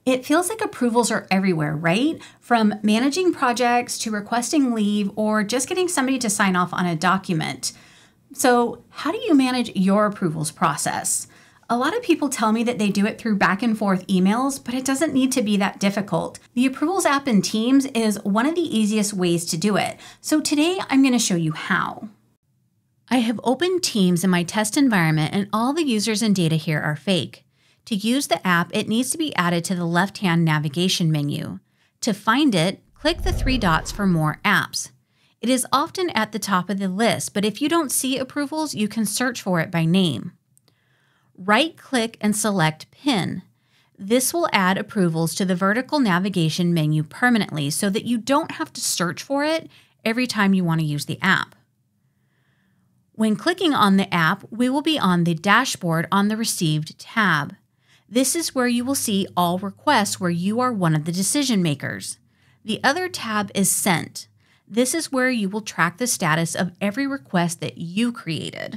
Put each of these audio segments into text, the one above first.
It feels like approvals are everywhere, right? From managing projects to requesting leave or just getting somebody to sign off on a document. So, how do you manage your approvals process? A lot of people tell me that they do it through back and forth emails, but it doesn't need to be that difficult. The Approvals app in Teams is one of the easiest ways to do it. So today I'm going to show you how. I have opened Teams in my test environment and all the users and data here are fake. To use the app, it needs to be added to the left-hand navigation menu. To find it, click the 3 dots for More Apps. It is often at the top of the list, but if you don't see approvals, you can search for it by name. Right-click and select Pin. This will add approvals to the vertical navigation menu permanently so that you don't have to search for it every time you want to use the app. When clicking on the app, we will be on the dashboard on the Received tab. This is where you will see all requests where you are one of the decision makers. The other tab is Sent. This is where you will track the status of every request that you created.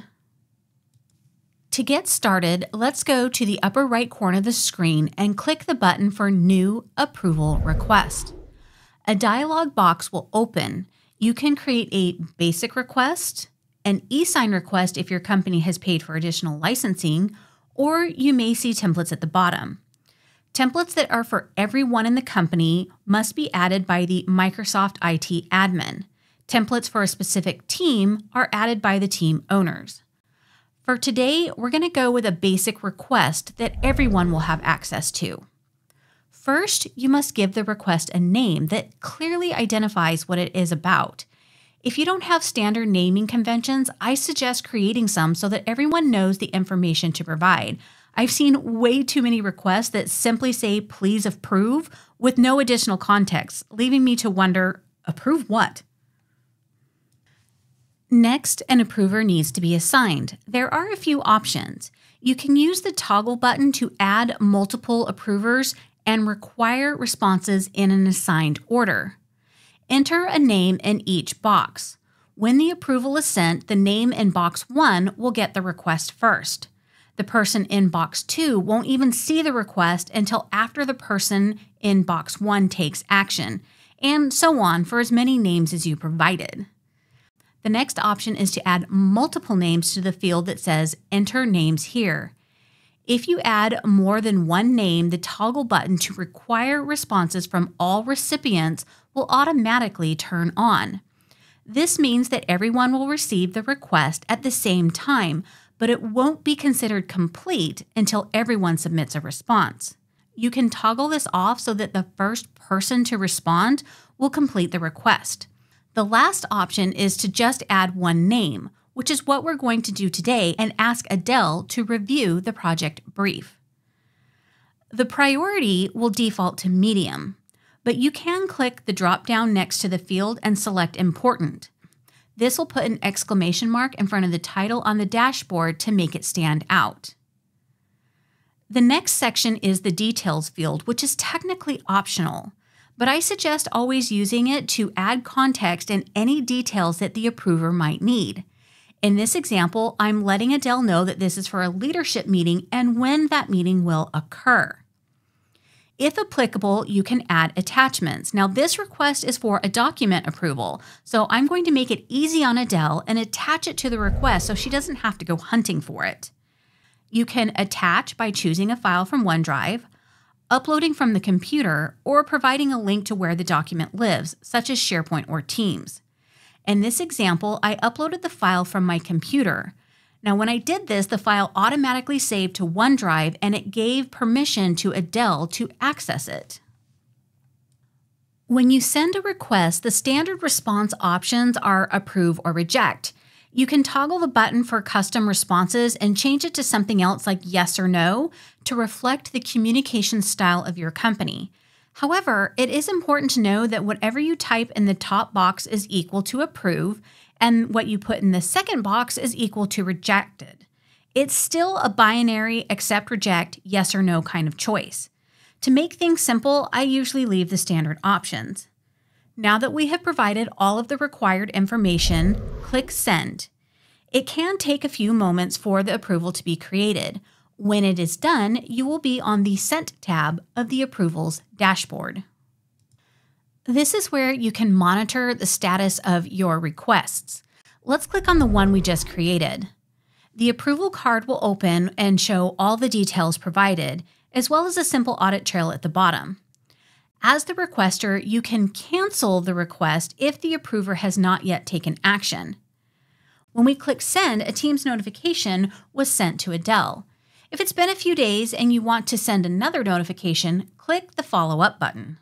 To get started, let's go to the upper right corner of the screen and click the button for New Approval Request. A dialog box will open. You can create a basic request, an e-sign request if your company has paid for additional licensing, or you may see templates at the bottom. Templates that are for everyone in the company must be added by the Microsoft IT admin. Templates for a specific team are added by the team owners. For today, we're going to go with a basic request that everyone will have access to. First, you must give the request a name that clearly identifies what it is about. If you don't have standard naming conventions, I suggest creating some so that everyone knows the information to provide. I've seen way too many requests that simply say, "Please approve," with no additional context, leaving me to wonder, approve what? Next, an approver needs to be assigned. There are a few options. You can use the toggle button to add multiple approvers and require responses in an assigned order. Enter a name in each box. When the approval is sent, the name in box 1 will get the request first. The person in box 2 won't even see the request until after the person in box 1 takes action, and so on for as many names as you provided. The next option is to add multiple names to the field that says Enter Names Here. If you add more than one name, the toggle button to require responses from all recipients will automatically turn on. This means that everyone will receive the request at the same time, but it won't be considered complete until everyone submits a response. You can toggle this off so that the first person to respond will complete the request. The last option is to just add one name, which is what we're going to do today, and ask Adele to review the project brief. The priority will default to medium, but you can click the drop-down next to the field and select important. This will put an exclamation mark in front of the title on the dashboard to make it stand out. The next section is the details field, which is technically optional, but I suggest always using it to add context and any details that the approver might need. In this example, I'm letting Adele know that this is for a leadership meeting and when that meeting will occur. If applicable, you can add attachments. Now, this request is for a document approval, so I'm going to make it easy on Adele and attach it to the request so she doesn't have to go hunting for it. You can attach by choosing a file from OneDrive, uploading from the computer, or providing a link to where the document lives, such as SharePoint or Teams. In this example, I uploaded the file from my computer. Now, when I did this, the file automatically saved to OneDrive and it gave permission to Adele to access it. When you send a request, the standard response options are approve or reject. You can toggle the button for custom responses and change it to something else like yes or no to reflect the communication style of your company. However, it is important to know that whatever you type in the top box is equal to approve, and what you put in the second box is equal to rejected. It's still a binary accept, reject, yes or no kind of choice. To make things simple, I usually leave the standard options. Now that we have provided all of the required information, click Send. It can take a few moments for the approval to be created. When it is done, you will be on the Sent tab of the Approvals dashboard. This is where you can monitor the status of your requests. Let's click on the one we just created. The approval card will open and show all the details provided, as well as a simple audit trail at the bottom. As the requester, you can cancel the request if the approver has not yet taken action. When we click Send, a Teams notification was sent to Adele. If it's been a few days and you want to send another notification, click the Follow Up button.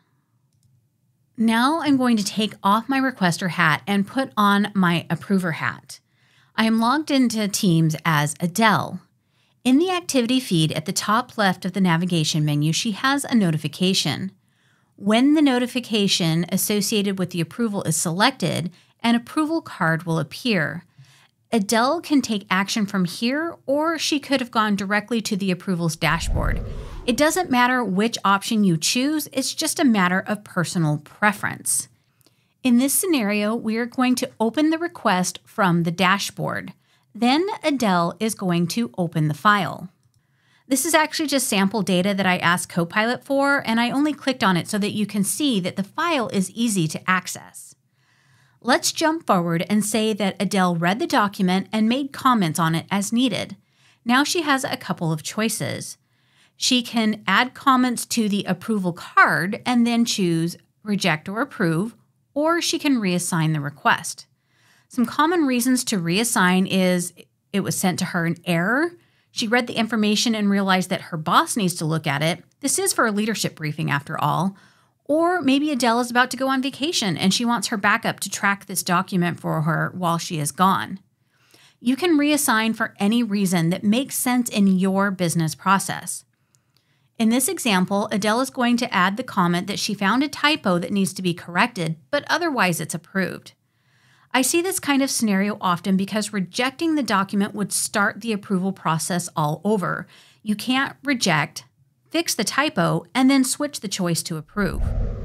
Now I'm going to take off my requester hat and put on my approver hat. I am logged into Teams as Adele. In the activity feed at the top left of the navigation menu, she has a notification. When the notification associated with the approval is selected, an approval card will appear. Adele can take action from here, or she could have gone directly to the approvals dashboard. It doesn't matter which option you choose, it's just a matter of personal preference. In this scenario, we are going to open the request from the dashboard. Then Adele is going to open the file. This is actually just sample data that I asked Copilot for, and I only clicked on it so that you can see that the file is easy to access. Let's jump forward and say that Adele read the document and made comments on it as needed. Now she has a couple of choices. She can add comments to the approval card and then choose Reject or Approve, or she can reassign the request. Some common reasons to reassign is it was sent to her in error, she read the information and realized that her boss needs to look at it. This is for a leadership briefing after all. Or maybe Adele is about to go on vacation and she wants her backup to track this document for her while she is gone. You can reassign for any reason that makes sense in your business process. In this example, Adele is going to add the comment that she found a typo that needs to be corrected, but otherwise it's approved. I see this kind of scenario often because rejecting the document would start the approval process all over. You can't reject, fix the typo, and then switch the choice to approve.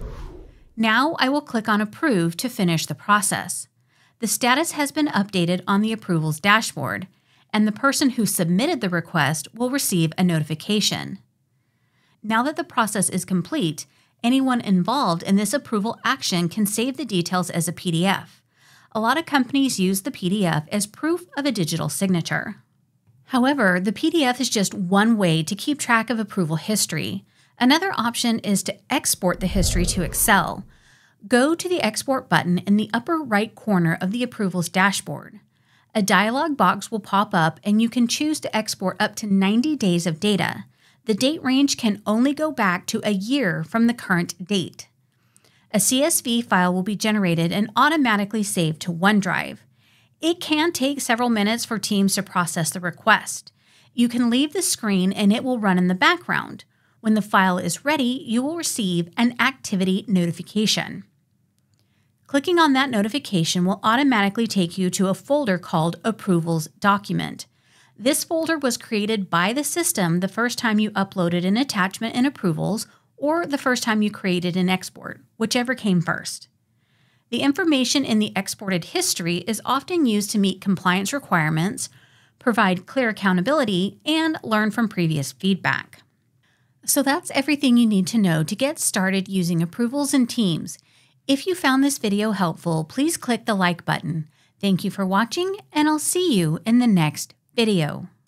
Now I will click on Approve to finish the process. The status has been updated on the approvals dashboard, and the person who submitted the request will receive a notification. Now that the process is complete, anyone involved in this approval action can save the details as a PDF. A lot of companies use the PDF as proof of a digital signature. However, the PDF is just one way to keep track of approval history. Another option is to export the history to Excel. Go to the Export button in the upper right corner of the approvals dashboard. A dialog box will pop up and you can choose to export up to 90 days of data. The date range can only go back to a year from the current date. A CSV file will be generated and automatically saved to OneDrive. It can take several minutes for Teams to process the request. You can leave the screen and it will run in the background. When the file is ready, you will receive an activity notification. Clicking on that notification will automatically take you to a folder called Approvals Document. This folder was created by the system the first time you uploaded an attachment in Approvals or the first time you created an export, whichever came first. The information in the exported history is often used to meet compliance requirements, provide clear accountability, and learn from previous feedback. So that's everything you need to know to get started using approvals in Teams. If you found this video helpful, please click the like button. Thank you for watching, and I'll see you in the next video.